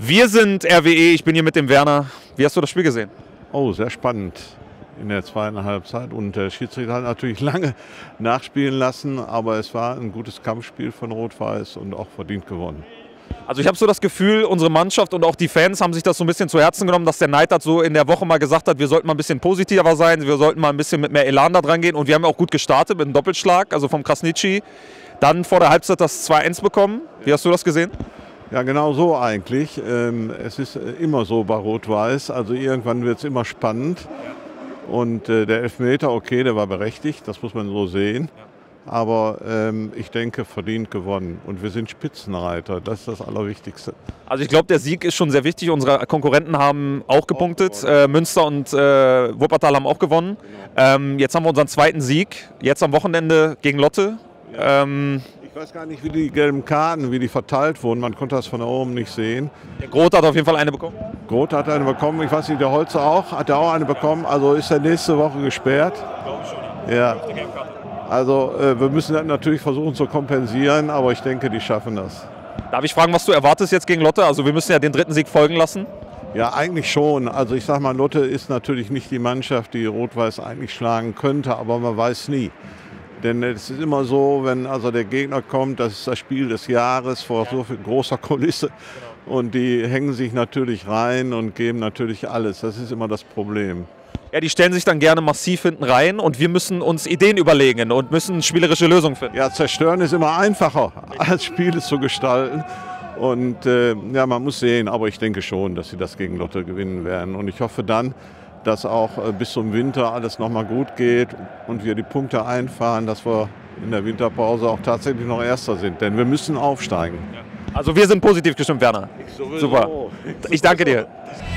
Wir sind RWE, ich bin hier mit dem Werner. Wie hast du das Spiel gesehen? Oh, sehr spannend in der zweiten Halbzeit. Und der Schiedsrichter hat natürlich lange nachspielen lassen, aber es war ein gutes Kampfspiel von Rot-Weiß und auch verdient gewonnen. Also ich habe so das Gefühl, unsere Mannschaft und auch die Fans haben sich das so ein bisschen zu Herzen genommen, dass der Neidhardt so in der Woche mal gesagt hat, wir sollten mal ein bisschen positiver sein, wir sollten mal ein bisschen mit mehr Elan da dran gehen. Und wir haben ja auch gut gestartet mit einem Doppelschlag, also vom Krasnitschi. Dann vor der Halbzeit das 2-1 bekommen. Wie hast du das gesehen? Ja, genau so eigentlich. Es ist immer so bei Rot-Weiß, also irgendwann wird es immer spannend. Und der Elfmeter, okay, der war berechtigt, das muss man so sehen. Aber ich denke, verdient gewonnen. Und wir sind Spitzenreiter, das ist das Allerwichtigste. Also ich glaube, der Sieg ist schon sehr wichtig. Unsere Konkurrenten haben auch gepunktet. Münster und Wuppertal haben auch gewonnen. Jetzt haben wir unseren zweiten Sieg, jetzt am Wochenende gegen Lotte. Ich weiß gar nicht, wie die gelben Karten, wie die verteilt wurden. Man konnte das von da oben nicht sehen. Der Groth hat auf jeden Fall eine bekommen. Groth hat eine bekommen. Ich weiß nicht, der Holzer auch. Hat er auch eine bekommen? Also ist er nächste Woche gesperrt? Glaube ich schon. Ja. Also wir müssen das natürlich versuchen zu kompensieren, aber ich denke, die schaffen das. Darf ich fragen, was du erwartest jetzt gegen Lotte? Also wir müssen ja den dritten Sieg folgen lassen. Ja, eigentlich schon. Also ich sag mal, Lotte ist natürlich nicht die Mannschaft, die Rot-Weiß eigentlich schlagen könnte, aber man weiß nie. Denn es ist immer so, wenn also der Gegner kommt, das ist das Spiel des Jahres vor so viel großer Kulisse. Und die hängen sich natürlich rein und geben natürlich alles. Das ist immer das Problem. Ja, die stellen sich dann gerne massiv hinten rein und wir müssen uns Ideen überlegen und müssen spielerische Lösungen finden. Ja, zerstören ist immer einfacher, als Spiele zu gestalten. Und ja, man muss sehen, aber ich denke schon, dass sie das gegen Lotte gewinnen werden. Und ich hoffe dann, dass auch bis zum Winter alles nochmal gut geht und wir die Punkte einfahren, dass wir in der Winterpause auch tatsächlich noch Erster sind. Denn wir müssen aufsteigen. Also wir sind positiv gestimmt, Werner. Sowieso. Super. Ich danke dir.